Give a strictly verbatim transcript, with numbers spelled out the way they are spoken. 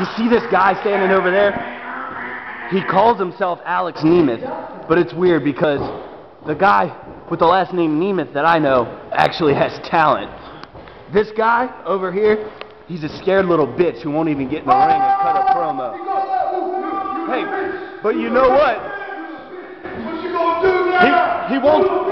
You see this guy standing over there? He calls himself Alex Nemeth, but it's weird because the guy with the last name Nemeth that I know actually has talent. This guy over here, he's a scared little bitch who won't even get in the ring and cut a promo. Hey, but you know what? What you gonna do now? He, he won't.